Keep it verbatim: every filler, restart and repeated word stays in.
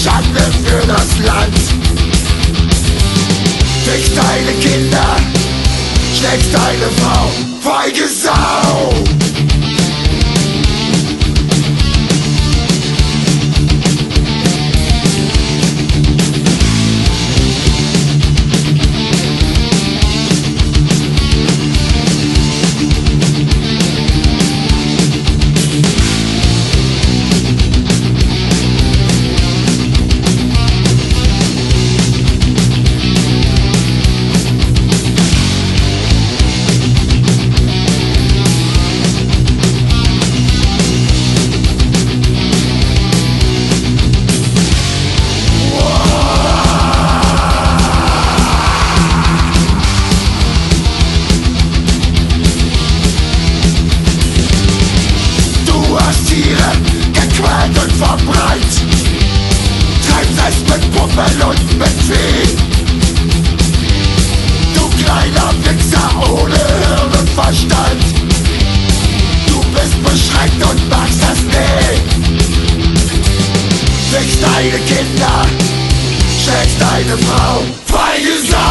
Schande für das Land. Fickst deine Kinder, schlägst deine Frau, feige Sau. Gequält und verbrannt, treibst es mit Puppen und mit Vieh. Du kleiner Wichser ohne Hirn und Verstand, du bist beschränkt und magst das nie. Fickst deine Kinder, schlägst deine Frau, feige Sau.